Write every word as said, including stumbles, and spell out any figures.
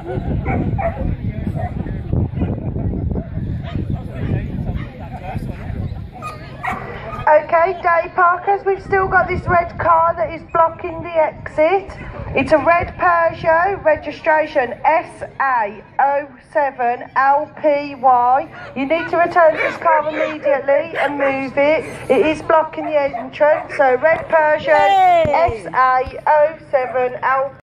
Okay, Day Parkers, we've still got this red car that is blocking the exit. It's a red Peugeot, registration S A zero seven L P Y. You need to return this car immediately and move it. It is blocking the entrance, so red Peugeot S A zero seven L P Y.